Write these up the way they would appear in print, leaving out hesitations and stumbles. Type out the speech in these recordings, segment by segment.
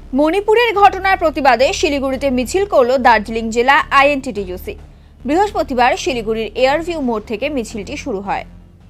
মণিপুরের ঘটনার প্রতিবাদে শিলিগুড়িতে মিছিল করল দার্জিলিং জেলা INTTUC। বৃহস্পতিবার শিলিগুড়ির এয়ারভিউ মোড় থেকে মিছিলটি শুরু হয়।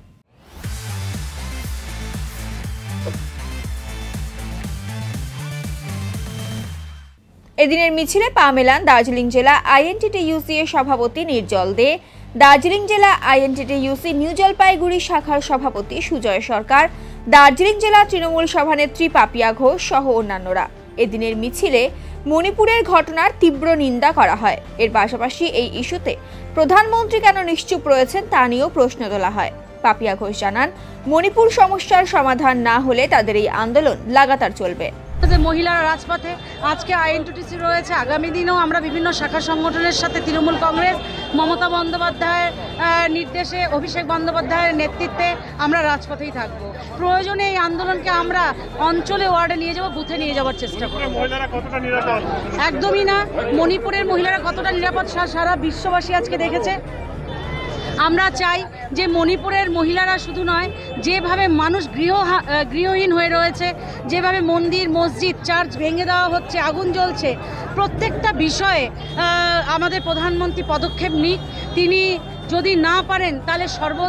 এদিনের মিছিলে পা মেলান দার্জিলিং জেলা INTTUC এর সভাপতি নির্জল দে, দার্জিলিং জেলা INTTUC নিউ জলপাইগুড়ি শাখার সভাপতি সুজয় সরকার, দার্জিলিং জেলা তৃণমূল সভানেত্রী পাপিয়া ঘোষ সহ অন্যান্যরা। এদিনের মিছিলে মণিপুরের ঘটনার তীব্র নিন্দা করা হয়। এর পাশাপাশি এই ইস্যুতে প্রধানমন্ত্রী কেন নিশ্চুপ রয়েছেন তা নিয়েও প্রশ্ন তোলা হয়। পাপিয়া ঘোষ জানান, মণিপুর সমস্যার সমাধান না হলে তাদের এই আন্দোলন লাগাতার চলবে। মহিলারা রাজপথে আজকে INTTUC রয়েছে, আগামী দিনেও আমরা বিভিন্ন শাখা সংগঠনের সাথে তৃণমূল কংগ্রেস মমতা বন্দ্যোপাধ্যায়ের নির্দেশে অভিষেক বন্দ্যোপাধ্যায়ের নেতৃত্বে আমরা রাজপথেই থাকবো। প্রয়োজনে এই আন্দোলনকে আমরা অঞ্চলে ওয়ার্ডে নিয়ে যাব, বুথে নিয়ে যাওয়ার চেষ্টা করব। একদমই না, মণিপুরের মহিলারা কতটা নিরাপদ সারা বিশ্ববাসী আজকে দেখেছে। আমরা চাই যে মণিপুরের মহিলারা শুধু নয়, যেভাবে মানুষ গৃহহীন হয়ে রয়েছে, যেভাবে মন্দির মসজিদ চার্চ ভেঙে দেওয়া হচ্ছে, আগুন জ্বলছে, প্রত্যেকটা বিষয়ে আমাদের প্রধানমন্ত্রী পদক্ষেপ নিক। তিনি যদি না পারেন তাহলে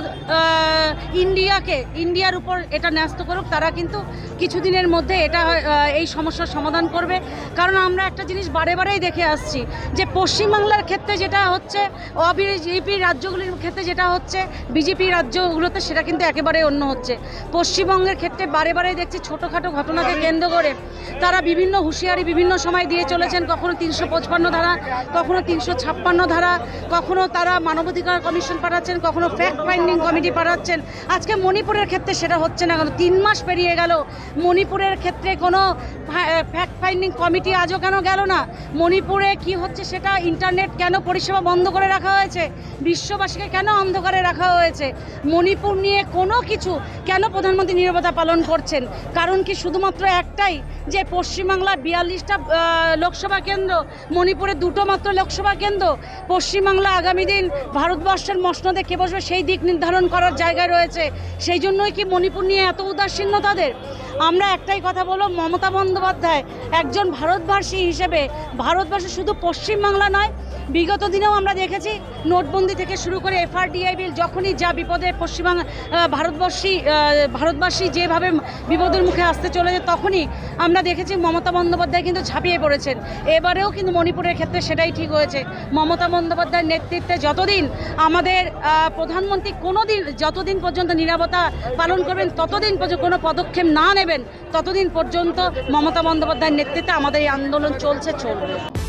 ইন্ডিয়ার উপর এটা ন্যস্ত করুক। তারা কিন্তু কিছুদিনের মধ্যে এই সমস্যার সমাধান করবে। কারণ আমরা একটা জিনিস বারেই দেখে আসছি যে পশ্চিমবাংলার ক্ষেত্রে যেটা হচ্ছে, বিজেপি রাজ্যগুলির ক্ষেত্রে যেটা হচ্ছে, বিজেপি রাজ্যগুলোতে সেটা কিন্তু একেবারে অন্য হচ্ছে। পশ্চিমবঙ্গের ক্ষেত্রে বারেই দেখছি ছোটোখাটো ঘটনাকে কেন্দ্র করে তারা বিভিন্ন হুঁশিয়ারি বিভিন্ন সময় দিয়ে চলেছেন। কখনো 355 ধারা, কখনো 356 ধারা, কখনো তারা মানবাধিকার কমিশন পাঠাচ্ছেন, কখনো ফ্যাক্ট ফাইন্ডিং কমিটি পাঠাচ্ছেন। আজকে মণিপুরের ক্ষেত্রে সেটা হচ্ছে না। কেন 3 মাস পেরিয়ে গেল, মণিপুরের ক্ষেত্রে কোনো ফ্যাক্ট ফাইন্ডিং কমিটি আজও কেন গেল না? মণিপুরে কি হচ্ছে সেটা, ইন্টারনেট কেন পরিষেবা বন্ধ করে রাখা হয়েছে? বিশ্ববাসীকে কেন অন্ধকারে রাখা হয়েছে? মণিপুর নিয়ে কোনো কিছু কেন প্রধানমন্ত্রী নীরবতা পালন করছেন? কারণ কি শুধুমাত্র একটাই, যে পশ্চিমবাংলার 42টা লোকসভা কেন্দ্র, মণিপুরে 2টো মাত্র লোকসভা কেন্দ্র। পশ্চিমবাংলা আগামী দিন ভারতবর্ষের মসনদে কে বসবে সেই দিক নির্ধারণ করার জায়গায় রয়েছে। সেই জন্যই কি মণিপুর নিয়ে এত উদাসীন্য তাদের? আমরা একটাই কথা বলব, মমতা বন্দ্যোপাধ্যায় একজন ভারতবাসী হিসেবে, ভারতবর্ষে শুধু পশ্চিমবাংলা নয়, বিগত দিনেও আমরা দেখেছি নোটবন্দি থেকে শুরু করে FRDI বিল, যখনই যা বিপদে ভারতবাসী যেভাবে বিপদের মুখে আসতে চলেছে, তখনই আমরা দেখেছি মমতা বন্দ্যোপাধ্যায় কিন্তু ঝাঁপিয়ে পড়েছেন। এবারেও কিন্তু মণিপুরের ক্ষেত্রে সেটাই ঠিক হয়েছে। মমতা বন্দ্যোপাধ্যায়ের নেতৃত্বে যতদিন আমাদের প্রধানমন্ত্রী যতদিন পর্যন্ত নীরবতা পালন করবেন, ততদিন পর্যন্ত কোনো পদক্ষেপ না নেবেন, ততদিন পর্যন্ত মমতা বন্দ্যোপাধ্যায়ের নেতৃত্বে আমাদের এই আন্দোলন চলবে।